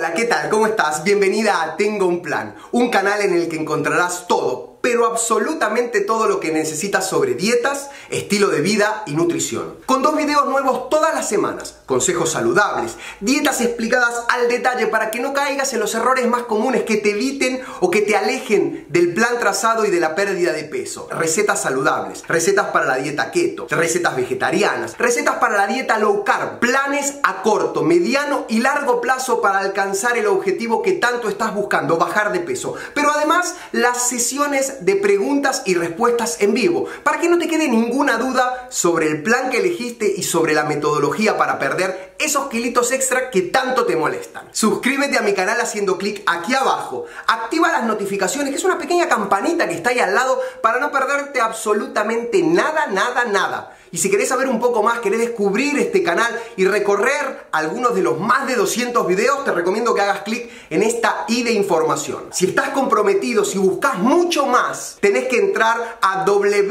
Hola, ¿qué tal? ¿Cómo estás? Bienvenida a Tengo un Plan, un canal en el que encontrarás todo, pero absolutamente todo lo que necesitas sobre dietas, estilo de vida y nutrición. Con 2 videos nuevos todas las semanas, consejos saludables, dietas explicadas al detalle para que no caigas en los errores más comunes que te eviten o que te alejen del plan trazado y de la pérdida de peso. Recetas saludables, recetas para la dieta keto, recetas vegetarianas, recetas para la dieta low carb, planes a corto, mediano y largo plazo para alcanzar el objetivo que tanto estás buscando, bajar de peso. Pero además, las sesiones de preguntas y respuestas en vivo, para que no te quede ninguna duda sobre el plan que elegiste y sobre la metodología para perder esos kilitos extra que tanto te molestan. Suscríbete a mi canal haciendo clic aquí abajo, activa las notificaciones, que es una pequeña campanita que está ahí al lado para no perderte absolutamente nada. Y si querés saber un poco más, querés descubrir este canal y recorrer algunos de los más de 200 videos, te recomiendo que hagas clic en esta i de información. Si estás comprometido, si buscas mucho más, tenés que entrar a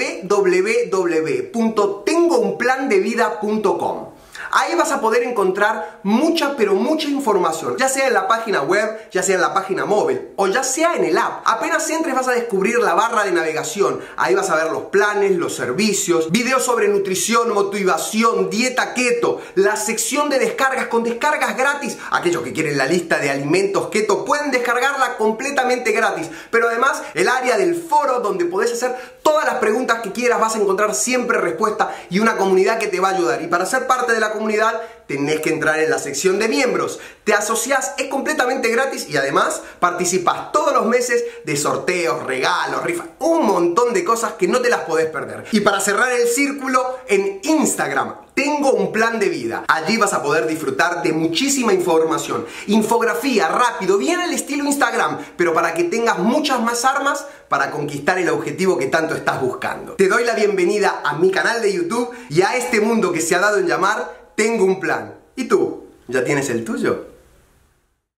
www.tengounplandevida.com. Ahí vas a poder encontrar mucha información, ya sea en la página web, ya sea en la página móvil o ya sea en el app. Apenas entres vas a descubrir la barra de navegación. Ahí vas a ver los planes, los servicios, videos sobre nutrición, motivación, dieta keto, la sección de descargas con descargas gratis. Aquellos que quieren la lista de alimentos keto pueden descargarla completamente gratis. Pero además el área del foro donde podés hacer todas las preguntas que quieras, vas a encontrar siempre respuesta y una comunidad que te va a ayudar. Y para ser parte de la comunidad tenés que entrar en la sección de miembros. Te asociás, es completamente gratis y además participas todos los meses de sorteos, regalos, rifas, un montón de cosas que no te las podés perder. Y para cerrar el círculo, en Instagram Tengo un Plan de Vida. Allí vas a poder disfrutar de muchísima información, infografía, rápido, bien al estilo Instagram, pero para que tengas muchas más armas para conquistar el objetivo que tanto estás buscando. Te doy la bienvenida a mi canal de YouTube y a este mundo que se ha dado en llamar Tengo un Plan. ¿Y tú? ¿Ya tienes el tuyo?